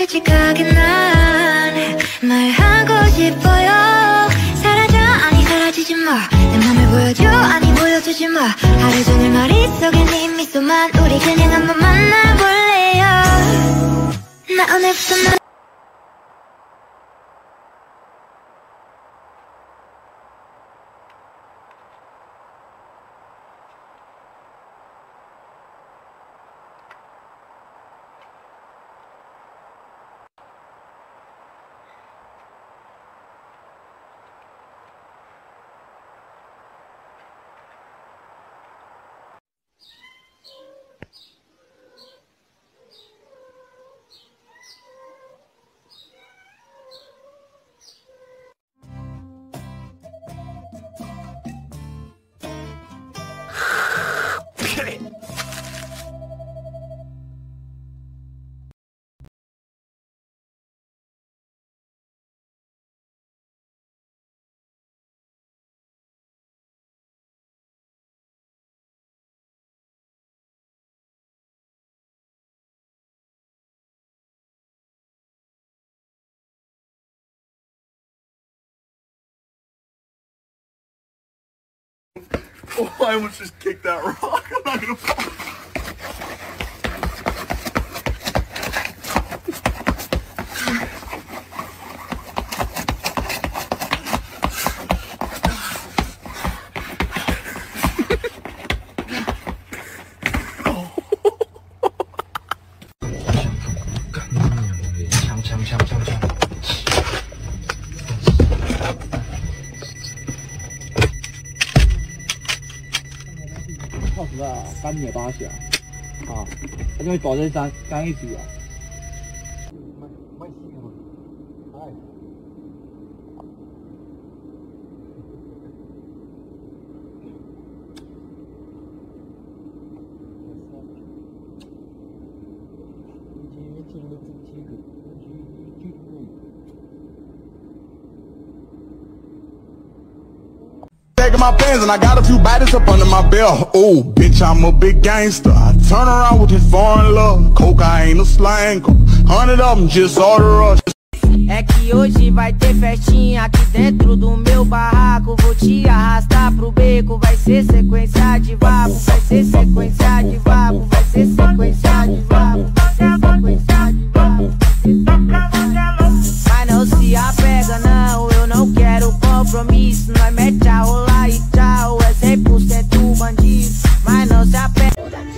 솔직하게 난 말하고 싶어요. 사라져 아니 사라지지 마. 내 맘을 보여줘 아니 보여주지 마. 하루 종일 머릿속에 네 미소만. 우리 그냥 한번 만나볼래요. 나 오늘부터 넌 Oh, I almost just kicked that rock. I'm not gonna fall. 干也8下啊，因為躲在干一起啊。 My pants and I got a few bodies up under my belt. Oh, bitch, I'm a big gangster. I turn around with this foreign love. Cocaine, a slang, 100 of them just order us. É que hoje vai ter festinha aqui dentro do meu barraco. Vou te arrastar pro beco. Vai ser sequência de vapo. Vai ser sequência de vapo. Vai ser sequência de vapo. Vai ser sequência de vapo. Mas não se apega não, eu não quero compromisso. Nós mete a rolar e tchau, é 100% bandido. Mas não se apega.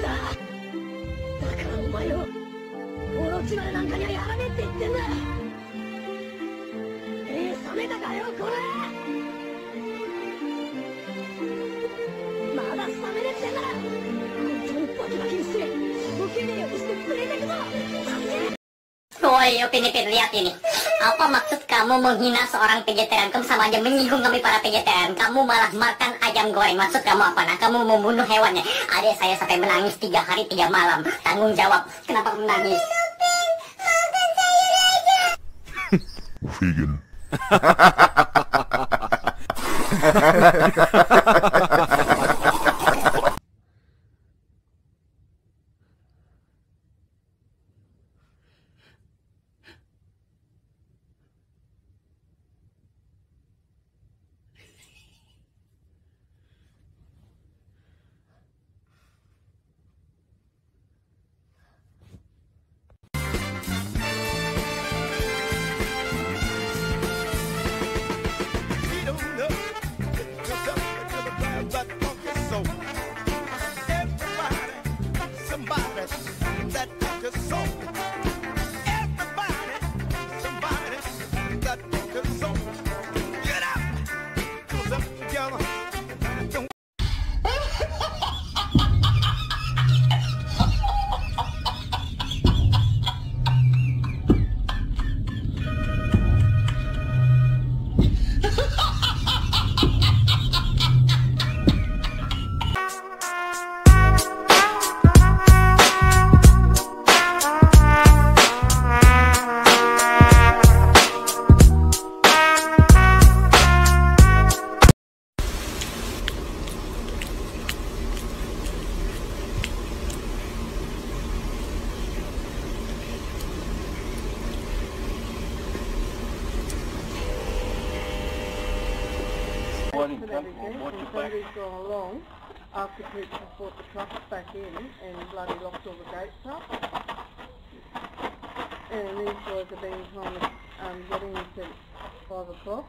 Woi, Upin-Ipin, lihat ini. Apa maksud kamu menghina seorang vegetarian? Kamu sama aja menyinggung kami para vegetarian. Kamu malah makan ayam goreng. Maksud kamu apa? Nah, kamu membunuh hewannya. Adik saya sampai menangis 3 hari 3 malam. Tanggung jawab. Kenapa kamu menangis? Vegan. Everything, and somebody's gone along after people brought the trucks back in and bloody locked all the gates up. And these boys have been trying to get in since 5 o'clock.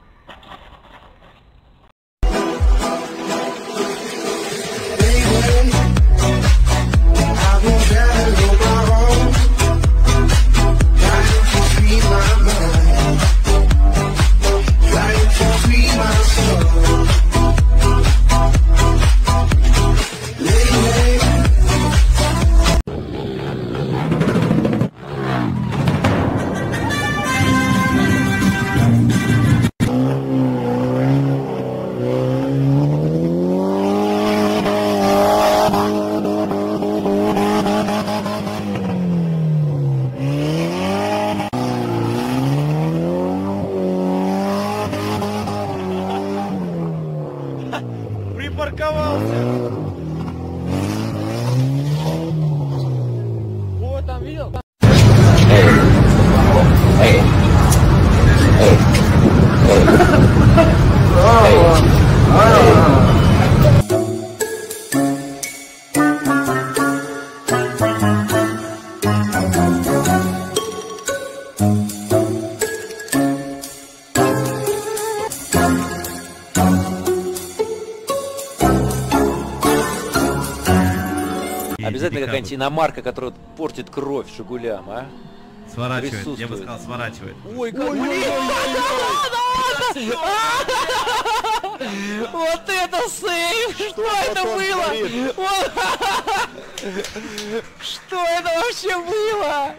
Обязательно какая-нибудь иномарка, которая портит кровь Жигулям, а? Сворачивает, я бы сказал, сворачивает. Ой, как Вот это сейв! Что это было? Что это вообще было?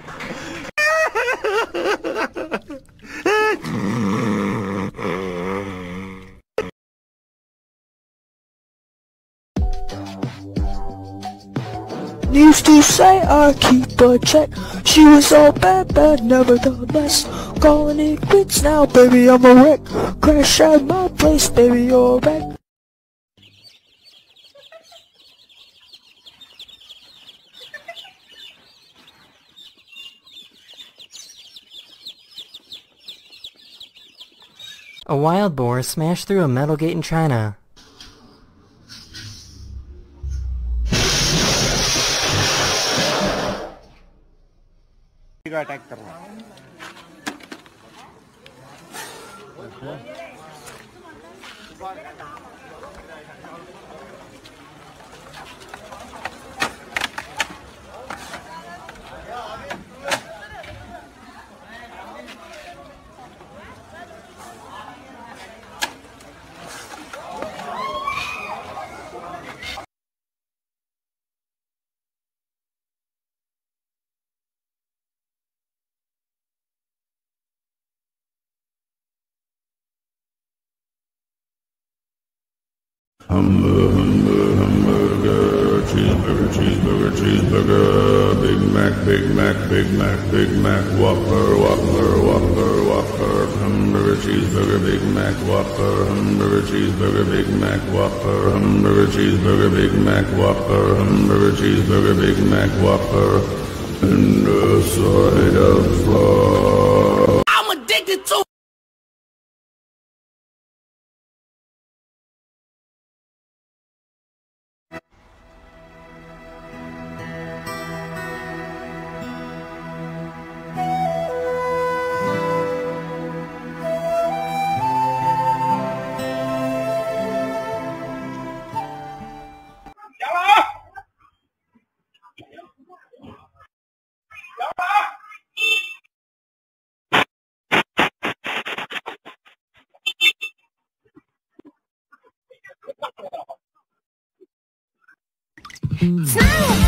Used to say I keep a check. She was all bad, nevertheless. Calling it quits now, baby, I'm a wreck. Crash at my place, baby, you're a wreck. A wild boar smashed through a metal gate in China. Attack करना Hamburger, cheeseburger, Big Mac, Big Mac, Whopper, hamburger, cheeseburger, Big Mac, Whopper, hamburger, cheeseburger, Big Mac, Whopper, hamburger, cheeseburger, Big Mac, Whopper, hamburger, cheeseburger, Big Mac, Whopper, and a side of flour. I'm addicted to. Smile.